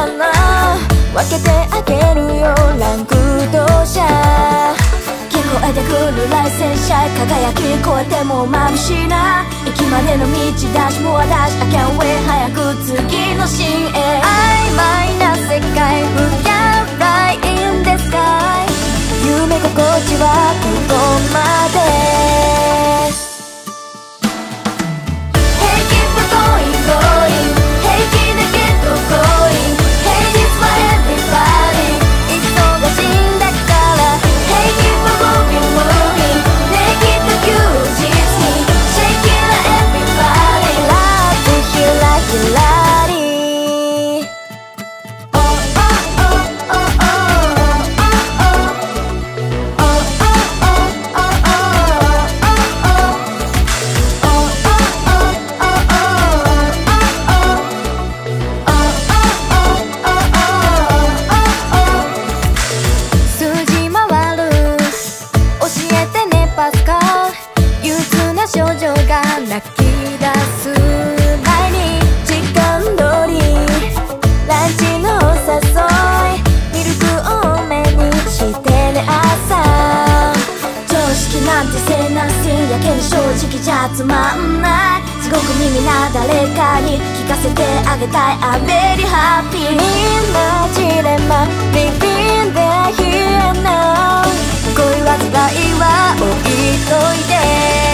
かな、分けてあげるよランク同社。聞こえてくるライセンシャー、輝き超えても眩しいな。駅までの道だしもう私 I can't wait 早く次のシーンへ。曖昧な世界 We can fly in the sky、 夢心地はここまで。 Hey keep going going、 平気で get going、 Hey this for everybody、 忙しいんだから。 Hey keep moving moving、 naked休日に Shake it up everybody、 Love ひらひらり。泣き出す前に時間通りランチのお誘い、ミルク多めにしてね朝。常識なんてせなすやけに正直じゃつまんない。すごく耳な誰かに聞かせてあげたい I'm very happy。 みんなジレンマ Living there here now、 恋は辛いは置いといて。